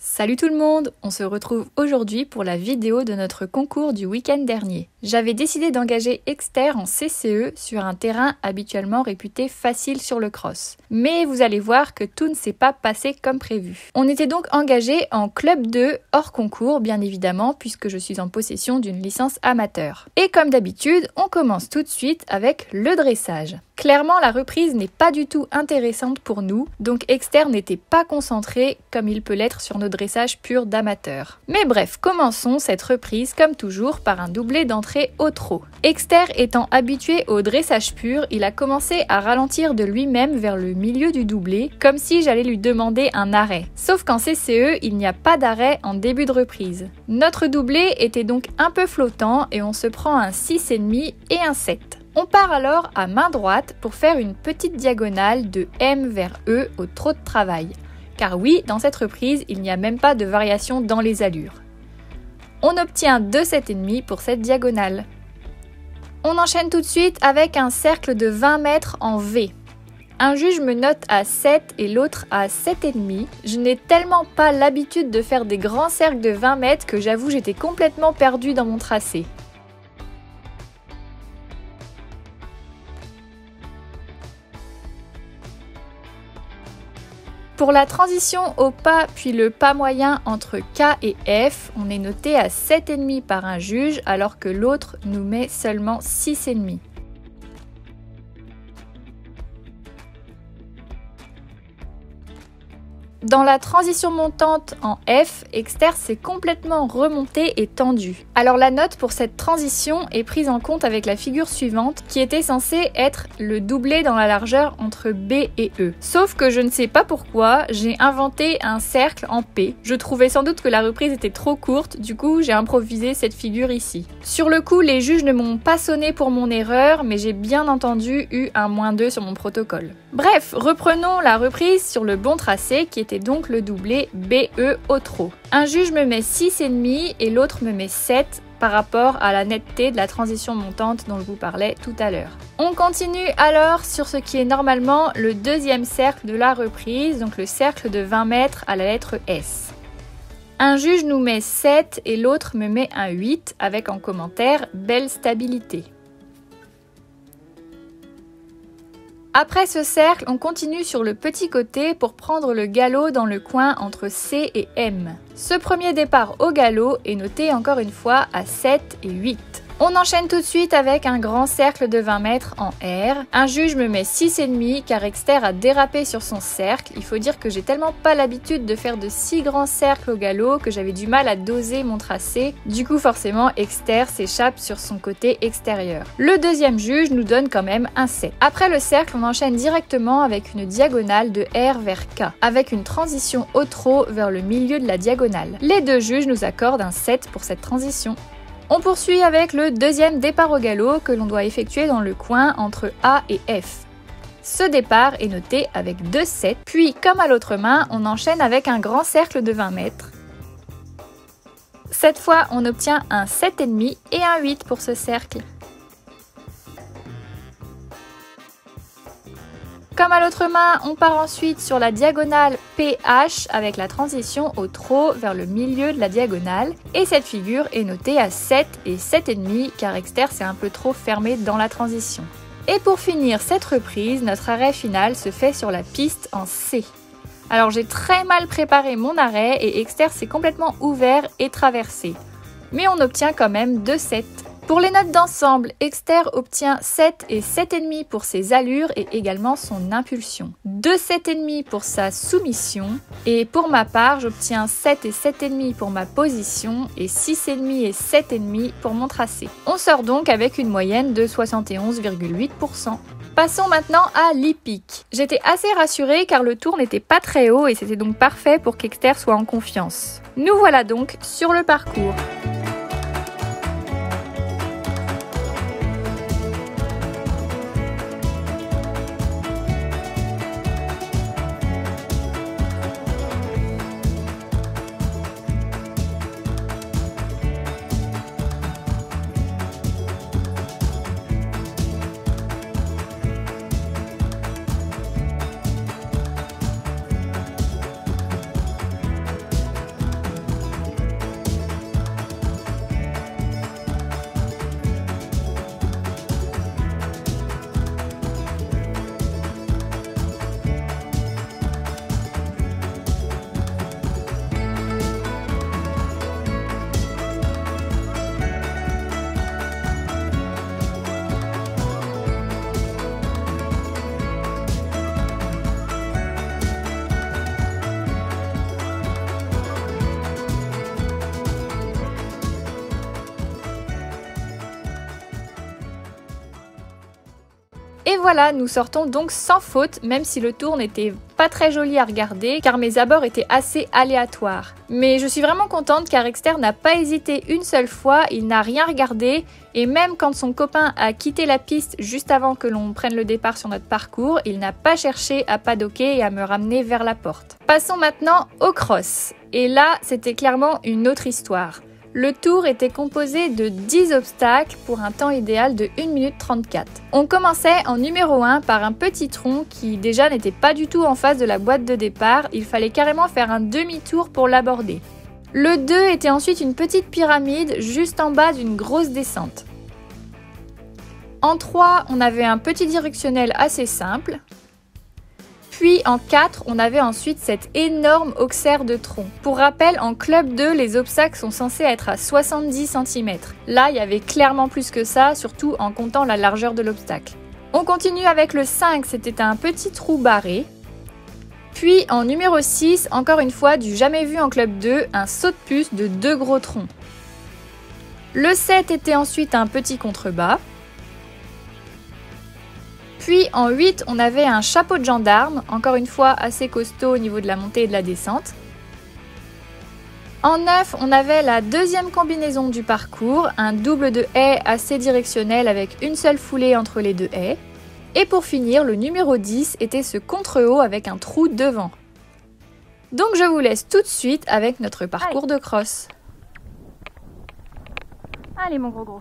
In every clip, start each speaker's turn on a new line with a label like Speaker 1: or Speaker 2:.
Speaker 1: Salut tout le monde, on se retrouve aujourd'hui pour la vidéo de notre concours du week-end dernier. J'avais décidé d'engager Exter en CCE sur un terrain habituellement réputé facile sur le cross. Mais vous allez voir que tout ne s'est pas passé comme prévu. On était donc engagé en club 2 hors concours bien évidemment puisque je suis en possession d'une licence amateur. Et comme d'habitude, on commence tout de suite avec le dressage. Clairement, la reprise n'est pas du tout intéressante pour nous, donc Exter n'était pas concentré comme il peut l'être sur nos dressages purs d'amateurs. Mais bref, commençons cette reprise comme toujours par un doublé d'entrée au trot. Exter étant habitué au dressage pur, il a commencé à ralentir de lui-même vers le milieu du doublé, comme si j'allais lui demander un arrêt. Sauf qu'en CCE, il n'y a pas d'arrêt en début de reprise. Notre doublé était donc un peu flottant et on se prend un 6,5 et un 7. On part alors à main droite pour faire une petite diagonale de M vers E au trot de travail. Car oui, dans cette reprise, il n'y a même pas de variation dans les allures. On obtient 2 7,5 pour cette diagonale. On enchaîne tout de suite avec un cercle de 20 mètres en V. Un juge me note à 7 et l'autre à 7,5. Je n'ai tellement pas l'habitude de faire des grands cercles de 20 mètres que j'avoue j'étais complètement perdue dans mon tracé. Pour la transition au pas puis le pas moyen entre K et F, on est noté à 7,5 par un juge alors que l'autre nous met seulement 6,5. Dans la transition montante en F, Exter s'est complètement remonté et tendu. Alors la note pour cette transition est prise en compte avec la figure suivante qui était censée être le doublé dans la largeur entre B et E. Sauf que je ne sais pas pourquoi, j'ai inventé un cercle en P. Je trouvais sans doute que la reprise était trop courte, du coup j'ai improvisé cette figure ici. Sur le coup, les juges ne m'ont pas sonné pour mon erreur, mais j'ai bien entendu eu un -2 sur mon protocole. Bref, reprenons la reprise sur le bon tracé qui était donc le doublé BE au trot. Un juge me met 6,5 et l'autre me met 7 par rapport à la netteté de la transition montante dont je vous parlais tout à l'heure. On continue alors sur ce qui est normalement le deuxième cercle de la reprise, donc le cercle de 20 mètres à la lettre S. Un juge nous met 7 et l'autre me met un 8 avec en commentaire « belle stabilité ». Après ce cercle, on continue sur le petit côté pour prendre le galop dans le coin entre C et M. Ce premier départ au galop est noté encore une fois à 7 et 8. On enchaîne tout de suite avec un grand cercle de 20 mètres en R. Un juge me met 6,5 car Exter a dérapé sur son cercle. Il faut dire que j'ai tellement pas l'habitude de faire de si grands cercles au galop que j'avais du mal à doser mon tracé. Du coup forcément Exter s'échappe sur son côté extérieur. Le deuxième juge nous donne quand même un 7. Après le cercle, on enchaîne directement avec une diagonale de R vers K, avec une transition au trot vers le milieu de la diagonale. Les deux juges nous accordent un 7 pour cette transition. On poursuit avec le deuxième départ au galop que l'on doit effectuer dans le coin entre A et F. Ce départ est noté avec 2 7, puis comme à l'autre main, on enchaîne avec un grand cercle de 20 mètres. Cette fois, on obtient un 7,5 et un 8 pour ce cercle. Comme à l'autre main, on part ensuite sur la diagonale PH avec la transition au trot vers le milieu de la diagonale et cette figure est notée à 7 et 7,5 car Exter s'est un peu trop fermé dans la transition. Et pour finir cette reprise, notre arrêt final se fait sur la piste en C. Alors j'ai très mal préparé mon arrêt et Exter s'est complètement ouvert et traversé. Mais on obtient quand même 2 7. Pour les notes d'ensemble, Exter obtient 7 et 7,5 pour ses allures et également son impulsion. 2 7,5 pour sa soumission et pour ma part, j'obtiens 7 et 7,5 pour ma position et 6,5 et 7,5 pour mon tracé. On sort donc avec une moyenne de 71,8%. Passons maintenant à l'hippique. J'étais assez rassurée car le tour n'était pas très haut et c'était donc parfait pour qu'Exter soit en confiance. Nous voilà donc sur le parcours. Et voilà, nous sortons donc sans faute, même si le tour n'était pas très joli à regarder, car mes abords étaient assez aléatoires. Mais je suis vraiment contente car Exter n'a pas hésité une seule fois, il n'a rien regardé, et même quand son copain a quitté la piste juste avant que l'on prenne le départ sur notre parcours, il n'a pas cherché à paddocker et à me ramener vers la porte. Passons maintenant au cross. Et là, c'était clairement une autre histoire. Le tour était composé de 10 obstacles pour un temps idéal de 1 minute 34. On commençait en numéro 1 par un petit tronc qui déjà n'était pas du tout en face de la boîte de départ, il fallait carrément faire un demi-tour pour l'aborder. Le 2 était ensuite une petite pyramide juste en bas d'une grosse descente. En 3, on avait un petit directionnel assez simple. Puis en 4, on avait ensuite cette énorme auxerre de tronc. Pour rappel, en club 2, les obstacles sont censés être à 70 cm. Là, il y avait clairement plus que ça, surtout en comptant la largeur de l'obstacle. On continue avec le 5, c'était un petit trou barré. Puis en numéro 6, encore une fois, du jamais vu en club 2, un saut de puce de 2 gros troncs. Le 7 était ensuite un petit contrebas. Puis en 8, on avait un chapeau de gendarme, encore une fois assez costaud au niveau de la montée et de la descente. En 9, on avait la deuxième combinaison du parcours, un double de haies assez directionnel avec une seule foulée entre les deux haies. Et pour finir, le numéro 10 était ce contre-haut avec un trou devant. Donc je vous laisse tout de suite avec notre parcours de cross.
Speaker 2: Allez mon gros.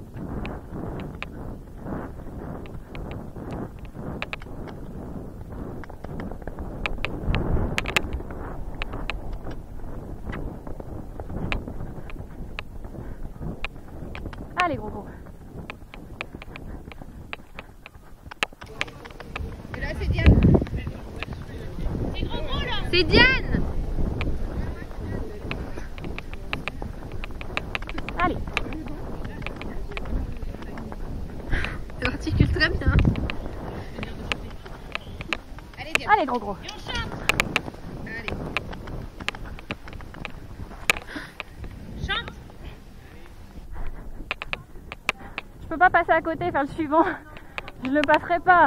Speaker 2: Allez gros.
Speaker 3: Et là c'est Diane.
Speaker 2: C'est gros là.
Speaker 3: C'est Diane.
Speaker 2: Allez.
Speaker 3: Tu articules très bien. Allez Diane.
Speaker 2: Allez gros.
Speaker 3: Allez.
Speaker 2: Chante. Je peux pas passer à côté et faire le suivant. Je le passerai pas.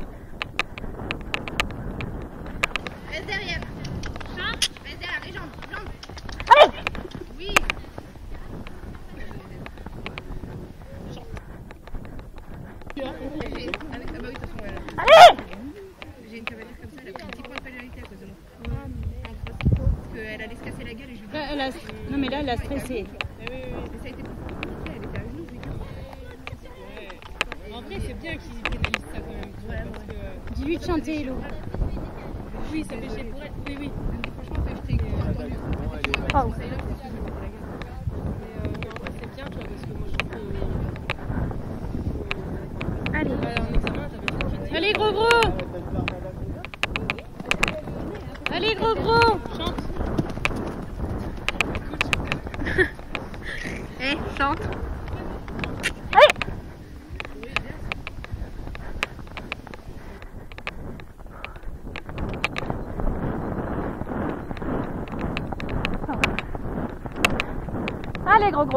Speaker 3: Reste derrière. Chante. Reste derrière les jambes.
Speaker 2: Allez.
Speaker 3: Oui. Avec la bah oui, de toute façon, voilà.
Speaker 2: Allez.
Speaker 3: J'ai une cavalière comme ça, elle a pris un petit point de pénalité à cause de moi. Parce qu'elle allait se casser la gueule et je lui dis.
Speaker 4: Non mais là elle a stressé.
Speaker 3: Mais ça a été compliqué, elle était à genoux, je lui dis.
Speaker 4: En vrai c'est bien qu'ils pénalisent ça quand même.
Speaker 3: Ouais,
Speaker 4: Parce que...
Speaker 2: Dis-lui de chanter Hello.
Speaker 4: Oui ça fait chier pour elle. Oui.
Speaker 3: Franchement, j'étais contente.
Speaker 2: Oh.
Speaker 3: C'est là que c'est fini pour la gueule.
Speaker 4: Mais en vrai c'est bien tu vois parce que moi je trouve que...
Speaker 2: Allez.
Speaker 4: En examen t'avais fait dit.
Speaker 2: Allez gros. Allez gros.
Speaker 4: Chante.
Speaker 3: Eh, chante.
Speaker 2: Allez gros.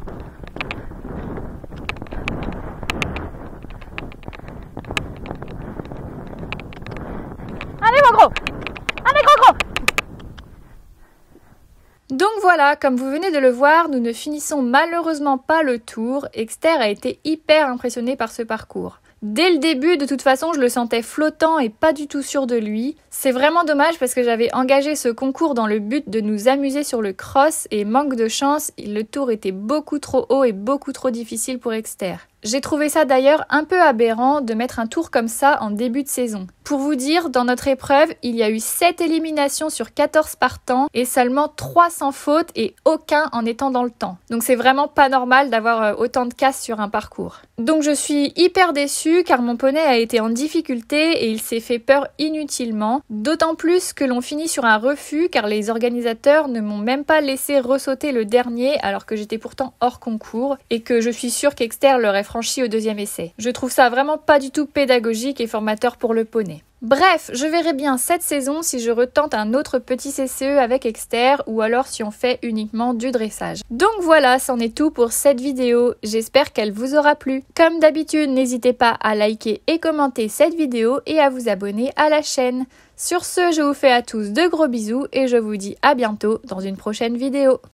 Speaker 2: Allez mon gros. Allez gros.
Speaker 1: Donc voilà, comme vous venez de le voir, nous ne finissons malheureusement pas le tour. Exter a été hyper impressionné par ce parcours. Dès le début, de toute façon, je le sentais flottant et pas du tout sûr de lui. C'est vraiment dommage parce que j'avais engagé ce concours dans le but de nous amuser sur le cross et manque de chance, le tour était beaucoup trop haut et beaucoup trop difficile pour Exter. J'ai trouvé ça d'ailleurs un peu aberrant de mettre un tour comme ça en début de saison. Pour vous dire, dans notre épreuve, il y a eu 7 éliminations sur 14 partants et seulement 3 sans faute et aucun en étant dans le temps. Donc c'est vraiment pas normal d'avoir autant de casses sur un parcours. Donc je suis hyper déçue car mon poney a été en difficulté et il s'est fait peur inutilement. D'autant plus que l'on finit sur un refus car les organisateurs ne m'ont même pas laissé ressauter le dernier alors que j'étais pourtant hors concours et que je suis sûre qu'Exter l'aurait franchi au deuxième essai. Je trouve ça vraiment pas du tout pédagogique et formateur pour le poney. Bref, je verrai bien cette saison si je retente un autre petit CCE avec Exter ou alors si on fait uniquement du dressage. Donc voilà, c'en est tout pour cette vidéo. J'espère qu'elle vous aura plu. Comme d'habitude, n'hésitez pas à liker et commenter cette vidéo et à vous abonner à la chaîne. Sur ce, je vous fais à tous de gros bisous et je vous dis à bientôt dans une prochaine vidéo.